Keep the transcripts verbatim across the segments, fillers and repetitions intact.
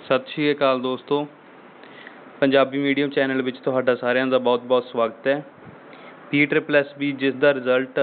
सत श्री अकाल दोस्तों, पंजाबी मीडियम चैनल विच तुहाडा सारिਆਂ ਦਾ बहुत-बहुत स्वागत है। पी ट्रिपल एस बी जिस दा रिजल्ट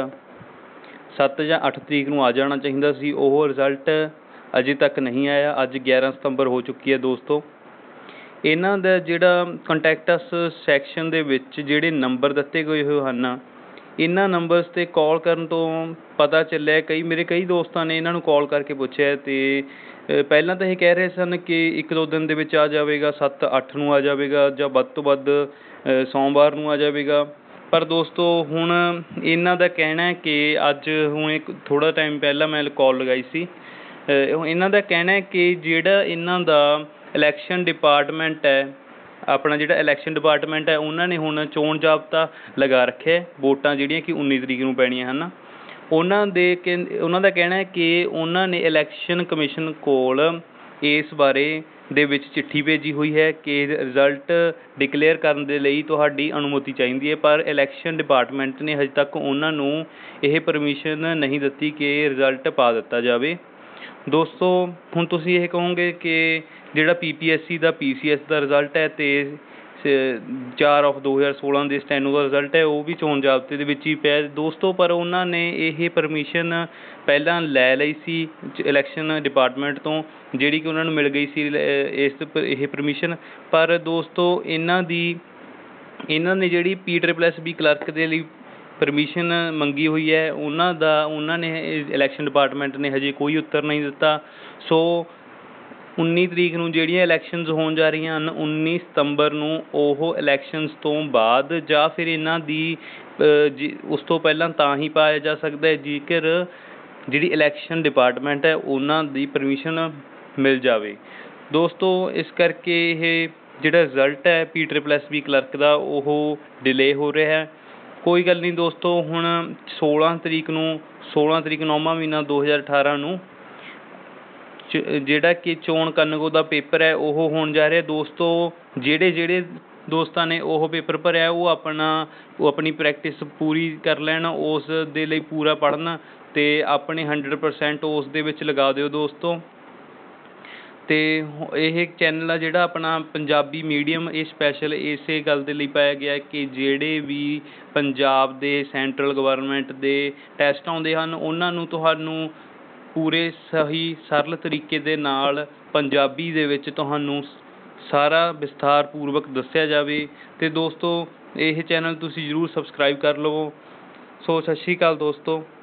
सत्त ਜਾਂ ਅੱਠ तरीक ਨੂੰ आ जाना चाहिए सी, ਉਹ रिजल्ट अजे तक नहीं आया। अज ग्यारह सितंबर हो चुकी है दोस्तों। इन्हां दा जिहड़ा कंटैक्टस सैक्शन दे विच जिहड़े नंबर दिते गए होए हन, इन्हां नंबरस ते कॉल करन तो पता चलिया, कई मेरे कई दोस्तां ने इन्हां नूं कॉल करके पुछिया ते ਪਹਿਲਾਂ ਤਾਂ ਇਹ ਕਹਿ ਰਹੇ ਸਨ ਕਿ ਇੱਕ ਦੋ ਦਿਨ ਦੇ ਵਿੱਚ ਆ ਜਾਵੇਗਾ, ਸੱਤ ਅੱਠ ਨੂੰ ਆ ਜਾਵੇਗਾ ਜਾਂ ਵੱਧ ਤੋਂ ਵੱਧ ਸੋਮਵਾਰ ਨੂੰ ਆ ਜਾਵੇਗਾ। ਪਰ ਦੋਸਤੋ ਹੁਣ ਇਹਨਾਂ ਦਾ ਕਹਿਣਾ ਕਿ ਅੱਜ ਹੁਣ ਇੱਕ ਥੋੜ੍ਹਾ ਟਾਈਮ ਪਹਿਲਾਂ ਮੈਂ ਕਾਲ ਲਗਾਈ ਸੀ, ਇਹਨਾਂ ਦਾ ਕਹਿਣਾ ਕਿ ਜਿਹੜਾ ਇਹਨਾਂ ਦਾ ਇਲੈਕਸ਼ਨ ਡਿਪਾਰਟਮੈਂਟ ਹੈ, ਆਪਣਾ ਜਿਹੜਾ ਇਲੈਕਸ਼ਨ ਡਿਪਾਰਟਮੈਂਟ ਹੈ, ਉਹਨਾਂ ਨੇ ਹੁਣ ਚੋਣ ਜ਼ਾਬਤਾ ਲਗਾ ਰੱਖਿਆ। ਵੋਟਾਂ ਜਿਹੜੀਆਂ ਕਿ ਉੱਨੀ ਤਰੀਕ ਨੂੰ ਪੈਣੀਆਂ ਹਨ, ਉਹਨਾਂ ਦੇ ਕਹਿੰ ਉਹਨਾਂ ਦਾ ਕਹਿਣਾ ਹੈ ਕਿ ਉਹਨਾਂ ਨੇ ਇਲੈਕਸ਼ਨ ਕਮਿਸ਼ਨ ਕੋਲ ਇਸ ਬਾਰੇ ਦੇ ਵਿੱਚ ਚਿੱਠੀ ਭੇਜੀ ਹੋਈ ਹੈ ਕਿ ਰਿਜ਼ਲਟ ਡਿਕਲੇਅਰ ਕਰਨ ਦੇ ਲਈ ਤੁਹਾਡੀ ਅਨੁਮਤੀ ਚਾਹੀਦੀ ਹੈ, ਪਰ ਇਲੈਕਸ਼ਨ ਡਿਪਾਰਟਮੈਂਟ ਨੇ ਹਜੇ ਤੱਕ ਉਹਨਾਂ ਨੂੰ ਇਹ ਪਰਮਿਸ਼ਨ ਨਹੀਂ ਦਿੱਤੀ ਕਿ ਰਿਜ਼ਲਟ ਪਾ ਦਿੱਤਾ ਜਾਵੇ। ਦੋਸਤੋ ਹੁਣ ਤੁਸੀਂ ਇਹ ਕਹੋਗੇ ਕਿ ਜਿਹੜਾ ਪੀ ਪੀ ਐਸ ਸੀ ਦਾ ਪੀ ਸੀ ਐਸ ਦਾ ਰਿਜ਼ਲਟ ਹੈ ਅਤੇ ਚਾਰ ਆਫ ਦੋ ਹਜ਼ਾਰ ਸੋਲ੍ਹਾਂ ਦੇ ਸਟੈਨੋ ਦਾ ਰਿਜ਼ਲਟ ਹੈ, ਉਹ ਵੀ ਚੋਣ ਜ਼ਾਬਤੇ ਦੇ ਵਿੱਚ ਹੀ ਪਿਆ ਦੋਸਤੋ। ਪਰ ਉਹਨਾਂ ਨੇ ਇਹ ਪਰਮਿਸ਼ਨ ਪਹਿਲਾਂ ਲੈ ਲਈ ਸੀ ਇਲੈਕਸ਼ਨ ਡਿਪਾਰਟਮੈਂਟ ਤੋਂ, ਜਿਹੜੀ ਕਿ ਉਹਨਾਂ ਨੂੰ ਮਿਲ ਗਈ ਸੀ ਇਸ ਇਹ ਪਰਮਿਸ਼ਨ। ਪਰ ਦੋਸਤੋ ਇਹਨਾਂ ਦੀ ਇਹਨਾਂ ਨੇ ਜਿਹੜੀ P triple S B clerk ਦੇ ਲਈ ਪਰਮਿਸ਼ਨ ਮੰਗੀ ਹੋਈ ਹੈ, ਉਹਨਾਂ ਦਾ ਉਹਨਾਂ ਨੇ ਇਲੈਕਸ਼ਨ ਡਿਪਾਰਟਮੈਂਟ ਨੇ ਹਜੇ ਕੋਈ ਉੱਤਰ ਨਹੀਂ ਦਿੱਤਾ। ਸੋ ਉੱਨੀ ਤਰੀਕ ਨੂੰ ਜਿਹੜੀਆਂ ਇਲੈਕਸ਼ਨਸ ਹੋਣ ਜਾ ਰਹੀਆਂ ਹਨ, ਉੱਨੀ ਸਤੰਬਰ ਨੂੰ, ਉਹ ਇਲੈਕਸ਼ਨਸ ਤੋਂ ਬਾਅਦ ਜਾਂ ਫਿਰ ਇਹਨਾਂ ਦੀ ਜੀ ਉਸ ਤੋਂ ਪਹਿਲਾਂ ਤਾਂ ਹੀ ਪਾਇਆ ਜਾ ਸਕਦਾ ਹੈ ਜੇਕਰ ਜਿਹੜੀ ਇਲੈਕਸ਼ਨ ਡਿਪਾਰਟਮੈਂਟ ਹੈ ਉਹਨਾਂ ਦੀ ਪਰਮਿਸ਼ਨ ਮਿਲ ਜਾਵੇ ਦੋਸਤੋ। ਇਸ ਕਰਕੇ ਇਹ ਜਿਹੜਾ ਰਿਜ਼ਲਟ ਹੈ P triple S B clerk ਦਾ, ਉਹ ਡਿਲੇ ਹੋ ਰਿਹਾ ਹੈ। ਕੋਈ ਗੱਲ ਨਹੀਂ ਦੋਸਤੋ, ਹੁਣ ਸੋਲ੍ਹਾਂ ਤਰੀਕ ਨੂੰ ਸੋਲ੍ਹਾਂ ਤਰੀਕ ਨੌਵਾਂ ਮਹੀਨਾ ਦੋ ਹਜ਼ਾਰ ਅਠਾਰਾਂ ਨੂੰ ਜਿਹੜਾ ਕਿ ਚੋਣ ਕੰਨਗੋ ਦਾ ਪੇਪਰ ਹੈ ਉਹ ਹੋਣ ਜਾ ਰਿਹਾ ਦੋਸਤੋ। ਜਿਹੜੇ ਜਿਹੜੇ ਦੋਸਤਾਂ ਨੇ ਉਹ ਪੇਪਰ ਭਰਿਆ, ਉਹ ਆਪਣਾ ਉਹ ਆਪਣੀ ਪ੍ਰੈਕਟਿਸ ਪੂਰੀ ਕਰ ਲੈਣ, ਉਸ ਦੇ ਲਈ ਪੂਰਾ ਪੜ੍ਹਨ ਅਤੇ ਆਪਣੇ ਹੰਡਰਡ ਪਰਸੈਂਟ ਉਸ ਦੇ ਵਿੱਚ ਲਗਾ ਦਿਓ ਦੋਸਤੋ। ਅਤੇ ਇਹ ਚੈਨਲ ਆ ਜਿਹੜਾ ਆਪਣਾ ਪੰਜਾਬੀ ਮੀਡੀਅਮ, ਇਹ ਸਪੈਸ਼ਲ ਇਸੇ ਗੱਲ ਦੇ ਲਈ ਪਾਇਆ ਗਿਆ ਕਿ ਜਿਹੜੇ ਵੀ ਪੰਜਾਬ ਦੇ ਸੈਂਟਰਲ ਗਵਰਨਮੈਂਟ ਦੇ ਟੈਸਟ ਆਉਂਦੇ ਹਨ, ਉਹਨਾਂ ਨੂੰ ਤੁਹਾਨੂੰ ਪੂਰੇ ਸਹੀ ਸਰਲ ਤਰੀਕੇ ਦੇ ਨਾਲ ਪੰਜਾਬੀ ਦੇ ਵਿੱਚ ਤੁਹਾਨੂੰ ਸਾਰਾ ਵਿਸਥਾਰ ਪੂਰਵਕ ਦੱਸਿਆ ਜਾਵੇ। ਅਤੇ ਦੋਸਤੋ ਇਹ ਚੈਨਲ ਤੁਸੀਂ ਜ਼ਰੂਰ ਸਬਸਕ੍ਰਾਈਬ ਕਰ ਲਵੋ। ਸੋ ਸਤਿ ਸ਼੍ਰੀ ਅਕਾਲ ਦੋਸਤੋ।